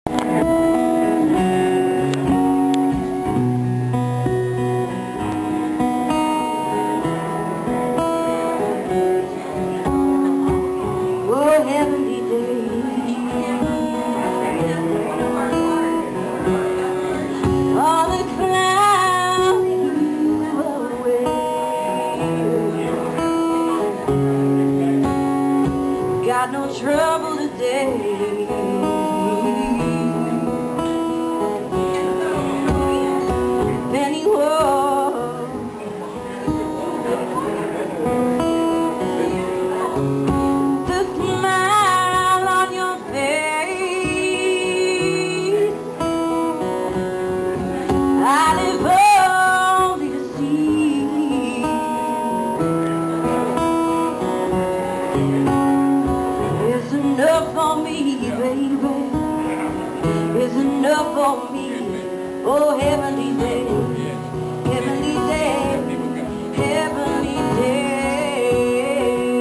Got no trouble today. Penny wall, the smile on your face, I live only to see. It's enough for me, baby. It's enough for me. Oh, heavenly day, heavenly day, heavenly day.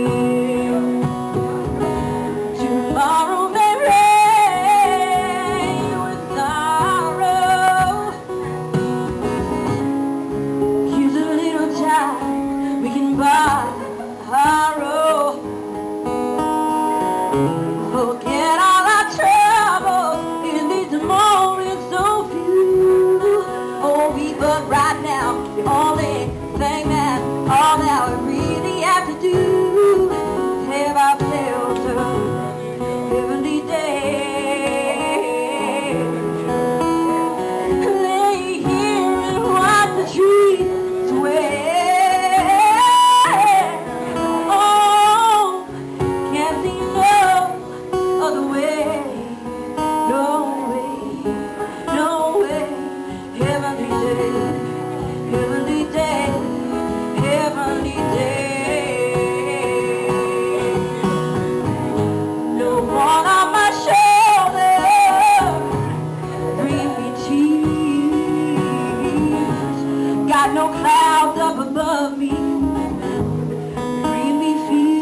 Tomorrow may rain with sorrow. Here's a little time we can borrow. Forget all our troubles in these moments so few. Oh, but right now, the only thing that all that we really have to do is have ourselves a heavenly day. Lay here and watch the trees sway. Oh, can't see no other way, no way, no way. Heavenly day, heavenly day, heavenly day. No one on my shoulder, bring me tears. Got no clouds up above me, bring me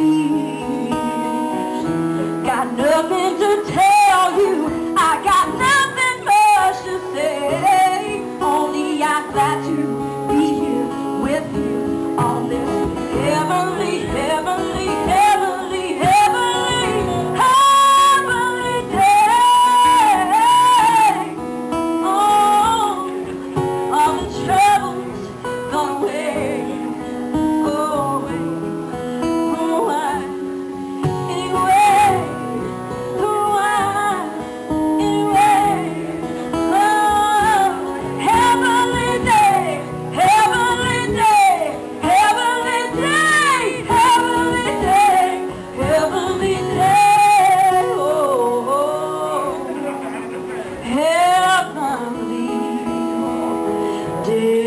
fears. Got nothing to tell you, I got nothing much to say. Only I got to be here with you on this heavenly, heavenly, heavenly, heavenly, heavenly day. Oh, all the troubles gone away. Oh, anyway. Heavenly day.